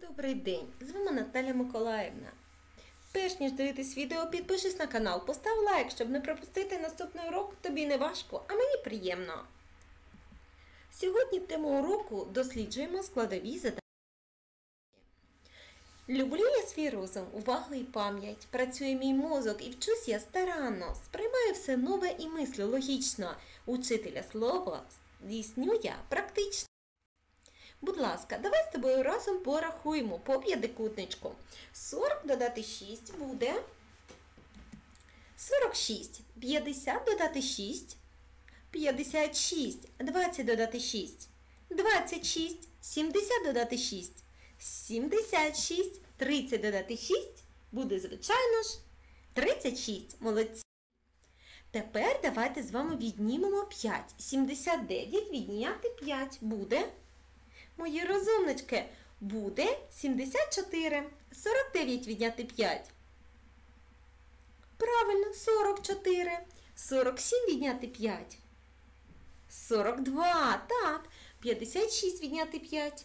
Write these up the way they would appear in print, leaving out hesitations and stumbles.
Добрий день! З вами Наталя Миколаївна. Перш ніж дивитись відео, підпишись на канал, постав лайк, щоб не пропустити наступний урок. Тобі не важко, а мені приємно. Сьогодні тему уроку досліджуємо складові задачі. Люблю я свій розум, увагу і пам'ять. Працює мій мозок і вчусь я старанно. Сприймаю все нове і мислю логічно. Учителя слова здійсню я практично. Будь ласка, давай з тобою разом порахуємо по п'ятикутничку. 40 додати 6 буде 46. 50 додати 6 – 56. 20 додати 6 – 26. 70 додати 6 – 76. 30 додати 6 буде, звичайно ж, 36. Молодці. Тепер давайте з вами віднімемо 5. 79 відняти 5 буде... Мої розумнички, буде 74. 49 відняти 5. Правильно, 44. 47 відняти 5. 42. Так. 56 відняти 5.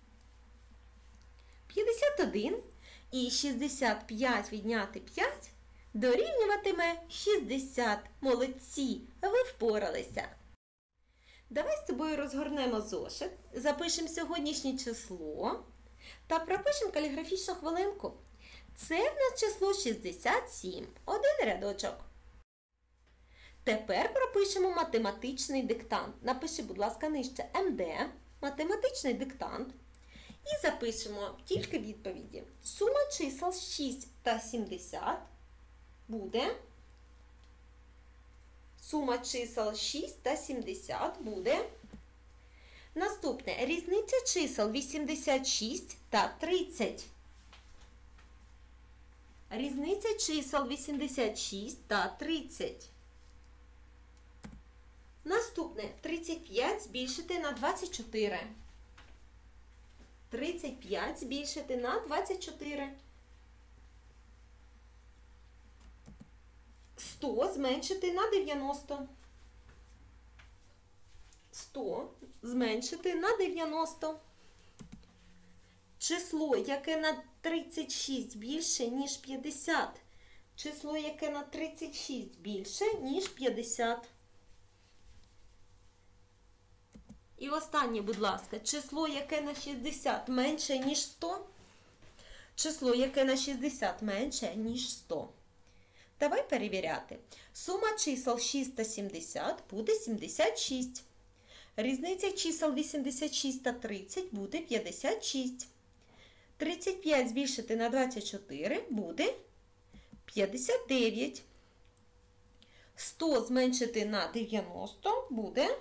51. І 65 відняти 5 дорівнюватиме 60. Молодці, ви впоралися. Давай з тобою розгорнемо зошит, запишемо сьогоднішнє число та пропишемо каліграфічну хвилинку. Це в нас число 67. Один рядочок. Тепер пропишемо математичний диктант. Напиши, будь ласка, нижче МД, математичний диктант. І запишемо тільки відповіді. Сума чисел 6 та 70 буде... Сума чисел 6 та 70 буде. Наступне. Різниця чисел 86 та 30. Різниця чисел 86 та 30. Наступне. 35 збільшити на 24. 35 збільшити на 24. 100 зменшити на 90. 100 зменшити на 90. Число, яке на 36 більше, ніж 50. Число, яке на 36 більше, ніж 50. І останнє, будь ласка, число, яке на 60 менше, ніж 100. Число, яке на 60 менше, ніж 100. Давай перевіряти. Сума чисел 6 та 70 буде 76. Різниця чисел 86 та 30 буде 56. 35 збільшити на 24 буде 59. 100 зменшити на 90 буде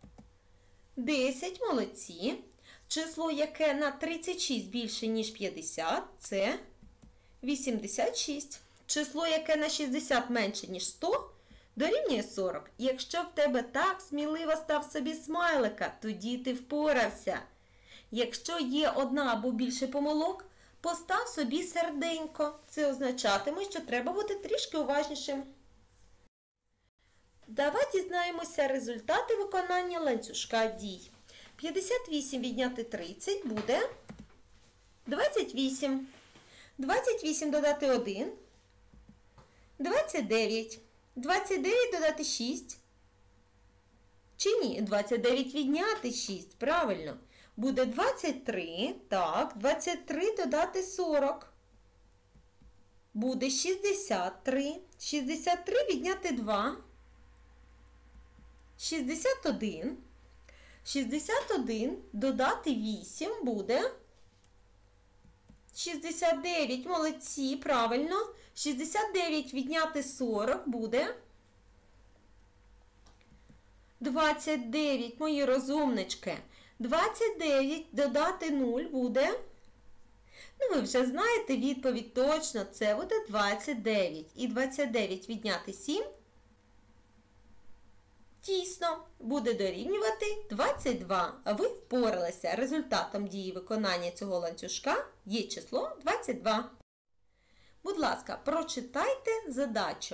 10. Молодці. Число, яке на 36 більше, ніж 50, це 86. Число, яке на 60 менше, ніж 100, дорівнює 40. Якщо в тебе так сміливо став собі смайлика, тоді ти впорався. Якщо є одна або більше помилок, постав собі серденько. Це означатиме, що треба бути трішки уважнішим. Давай дізнаємося результати виконання ланцюжка дій. 58 відняти 30 буде 28. 28 додати 1. 29. 29 додати 6. Чи ні? 29 відняти 6. Правильно. Буде 23. Так, 23 додати 40. Буде 63. 63 відняти 2. 61. 61 додати 8 буде 69. Молодці, правильно. 69 відняти 40 буде 29. Мої розумнички. 29 додати 0 буде... Ну, ви вже знаєте відповідь точно. Це буде 29. І 29 відняти 7 дійсно буде дорівнювати 22. А ви впоралися. Результатом дії виконання цього ланцюжка є число 22. Будь ласка, прочитайте задачу.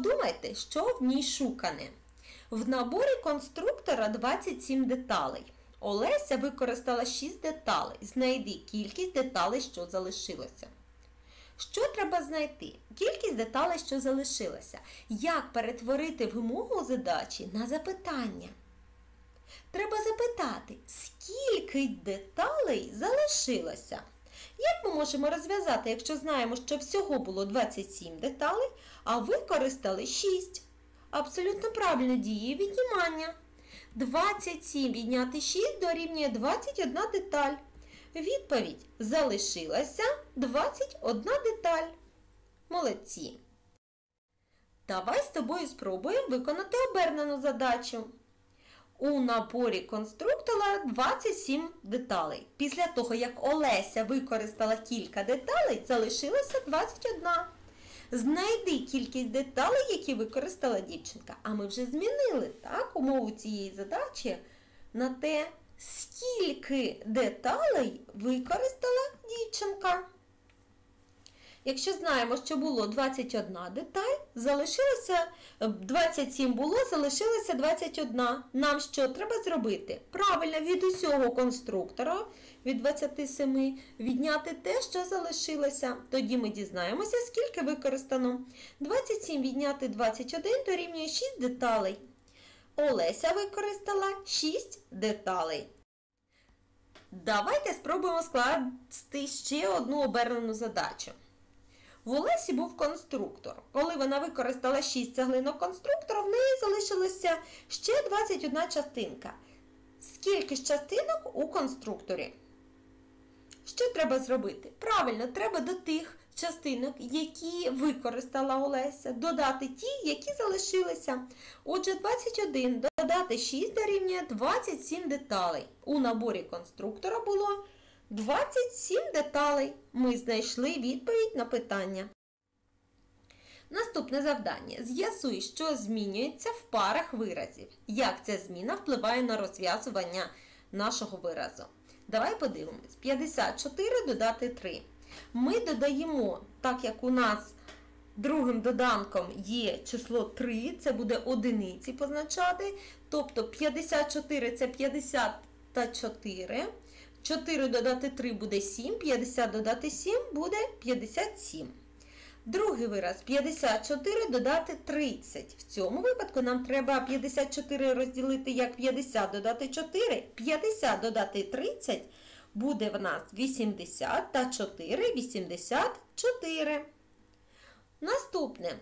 Подумайте, що в ній шукане. В наборі конструктора 27 деталей. Олеся використала 6 деталей. Знайди кількість деталей, що залишилося. Що треба знайти? Кількість деталей, що залишилося. Як перетворити вимогу задачі на запитання? Треба запитати, скільки деталей залишилося? Як ми можемо розв'язати, якщо знаємо, що всього було 27 деталей, а використали 6? Абсолютно правильно діє віднімання. 27 відняти 6 дорівнює 21 деталь. Відповідь: залишилася 21 деталь. Молодці! Давай з тобою спробуємо виконати обернену задачу. У наборі конструктора 27 деталей. Після того, як Олеся використала кілька деталей, залишилося 21. Знайди кількість деталей, які використала дівчинка. А ми вже змінили, так, умову цієї задачі на те, скільки деталей використала дівчинка. Якщо знаємо, що було 21 деталь, залишилося 27 було, залишилося 21. Нам що треба зробити? Правильно, від усього конструктора, від 27, відняти те, що залишилося. Тоді ми дізнаємося, скільки використано. 27 відняти 21 дорівнює 6 деталей. Олеся використала 6 деталей. Давайте спробуємо скласти ще одну обернену задачу. В Олесі був конструктор. Коли вона використала 6 цеглинок конструктора, в неї залишилося ще 21 частинка. Скільки ж частинок у конструкторі? Що треба зробити? Правильно, треба до тих частинок, які використала Олеся, додати ті, які залишилися. Отже, 21 додати 6 дорівнює 27 деталей. У наборі конструктора було 27 деталей. Ми знайшли відповідь на питання. Наступне завдання. З'ясуй, що змінюється в парах виразів. Як ця зміна впливає на розв'язування нашого виразу. Давай подивимось. 54 додати 3. Ми додаємо, так як у нас другим доданком є число 3, це буде одиниці позначати. Тобто 54 – це 54. 4 додати 3 буде 7, 50 додати 7 буде 57. Другий вираз 54 додати 30. В цьому випадку нам треба 54 розділити як 50 додати 4. 50 додати 30 буде в нас 80 та 4 – 84. Наступне.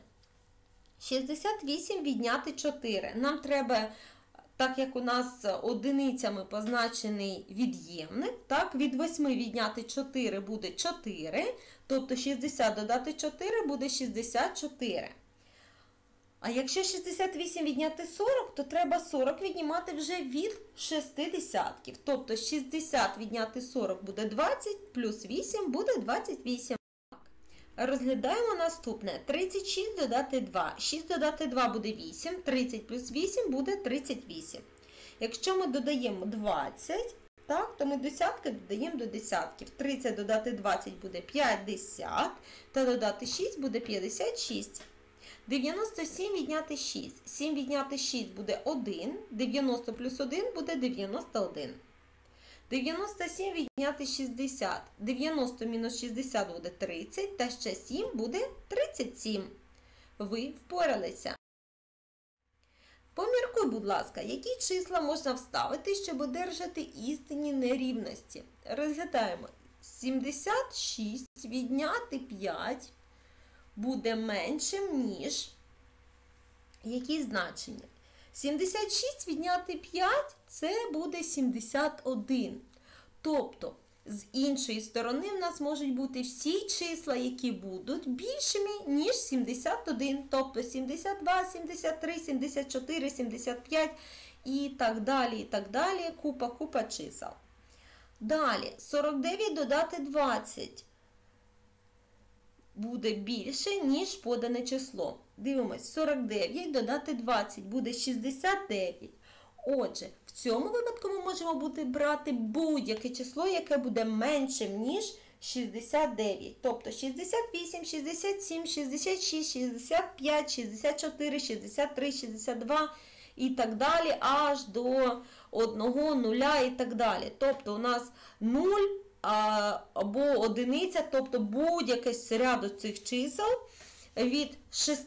68 відняти 4. Нам треба, так як у нас одиницями позначений від'ємник, так, від 8 відняти 4 буде 4, тобто 60 додати 4 буде 64. А якщо 68 відняти 40, то треба 40 віднімати вже від 60. Тобто 60 відняти 40 буде 20, плюс 8 буде 28. Розглядаємо наступне. 36 додати 2. 6 додати 2 буде 8, 30 плюс 8 буде 38. Якщо ми додаємо 20, так, то ми десятки додаємо до десятків. 30 додати 20 буде 50, та додати 6 буде 56. 97 відняти 6. 7 відняти 6 буде 1, 90 плюс 1 буде 91. 97 відняти 60. 90 мінус 60 буде 30, та ще 7 буде 37. Ви впоралися. Поміркуй, будь ласка, які числа можна вставити, щоб одержати істинні нерівності. Розглядаємо. 76 відняти 5 буде меншим, ніж які значення? 76 відняти 5 – це буде 71. Тобто, з іншої сторони в нас можуть бути всі числа, які будуть більшими, ніж 71. Тобто 72, 73, 74, 75 і так далі, і так далі. Купа чисел. Далі, 49 додати 20 буде більше, ніж подане число. Дивимось, 49 додати 20 буде 69. Отже, в цьому випадку ми можемо брати будь-яке число, яке буде меншим, ніж 69. Тобто 68, 67, 66, 65, 64, 63, 62 і так далі, аж до 1, 0 і так далі. Тобто у нас 0 або одиниця, тобто будь-який з ряду цих чисел від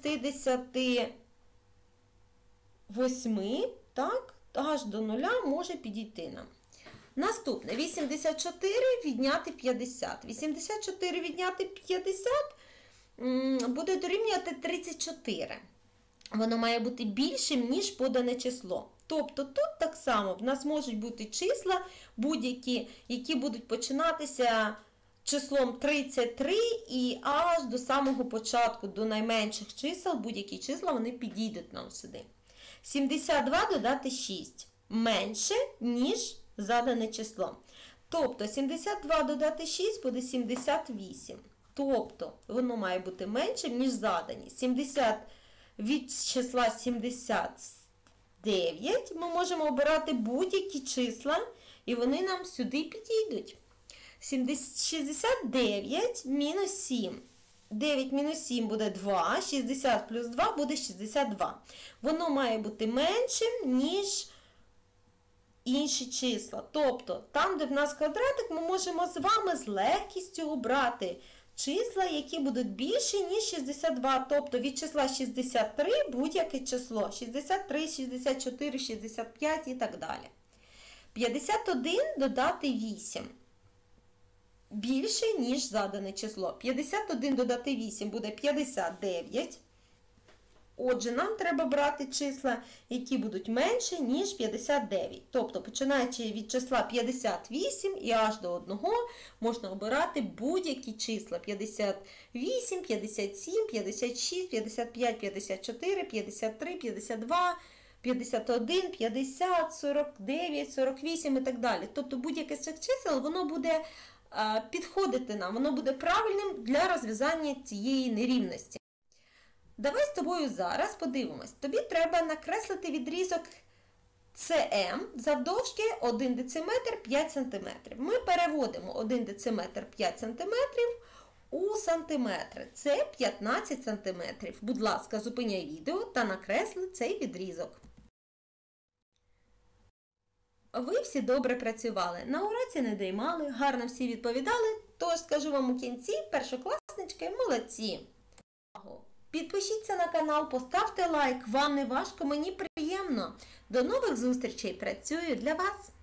68, так, аж до 0 може підійти нам. Наступне, 84 відняти 50. 84 відняти 50 буде дорівнювати 34. Воно має бути більшим, ніж подане число. Тобто тут так само в нас можуть бути числа будь-які, які будуть починатися числом 33 і аж до самого початку, до найменших чисел, будь-які числа, вони підійдуть нам сюди. 72 додати 6 менше, ніж задане число. Тобто 72 додати 6 буде 78. Тобто воно має бути меншим, ніж задані. 70 від числа 79 ми можемо обирати будь-які числа, і вони нам сюди підійдуть. 69 мінус 7. 9 мінус 7 буде 2, 60 плюс 2 буде 62. Воно має бути меншим, ніж інші числа. Тобто, там, де в нас квадратик, ми можемо з вами з легкістю обрати числа, які будуть більші, ніж 62. Тобто, від числа 63 будь-яке число. 63, 64, 65 і так далі. 51 додати 8. Більше, ніж задане число. 51 додати 8 буде 59. Отже, нам треба брати числа, які будуть менше, ніж 59. Тобто, починаючи від числа 58 і аж до 1, можна обирати будь-які числа. 58, 57, 56, 55, 54, 53, 52, 51, 50, 49, 48 і так далі. Тобто, будь-яке з цих чисел, воно буде підходити нам, воно буде правильним для розв'язання цієї нерівності. Давай з тобою зараз подивимось. Тобі треба накреслити відрізок СМ завдовжки 1 дециметр 5 см. Ми переводимо 1 дециметр 5 см у сантиметри. Це 15 см. Будь ласка, зупиняй відео та накресли цей відрізок. Ви всі добре працювали, на уроці не дрімали, гарно всі відповідали, тож скажу вам у кінці, першокласнички, молодці! Підпишіться на канал, поставте лайк, вам не важко, мені приємно. До нових зустрічей, працюю для вас!